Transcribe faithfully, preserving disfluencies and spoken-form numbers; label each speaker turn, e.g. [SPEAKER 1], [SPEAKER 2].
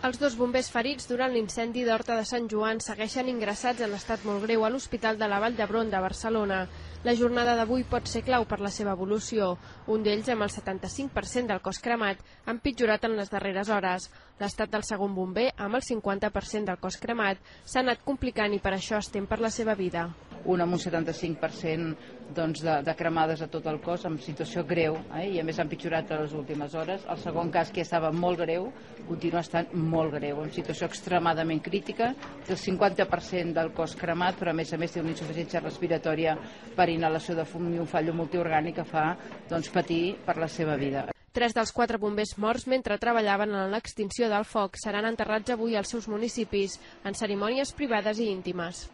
[SPEAKER 1] Els dos bombers ferits durant l'incendi d'Horta de Sant Joan segueixen ingressats en estat molt greu a l'Hospital de la Vall d'Hebron de Barcelona. La jornada d'avui pot ser clau per la seva evolució. Un d'ells, amb el setanta-cinc per cent del cos cremat, ha empitjorat en les darreres hores. L'estat del segon bomber, amb el cinquanta per cent del cos cremat, s'ha anat complicant i per això es tem per la seva vida.
[SPEAKER 2] Un amb un setanta-cinc per cent doncs, de, de cremades a tot el cos, en situació greu, eh? I a més ha empitjorat a les últimes hores. El segon cas, que ja estava molt greu, continua estant molt greu, en situació extremadament crítica, té el cinquanta per cent del cos cremat, però a més a més té una insuficiència respiratòria per inhalació de fum i un fallo multiorgànic que fa doncs, patir per la seva vida.
[SPEAKER 1] Tres dels quatre bombers morts mentre treballaven en l'extinció del foc seran enterrats avui als seus municipis, en cerimònies privades i íntimes.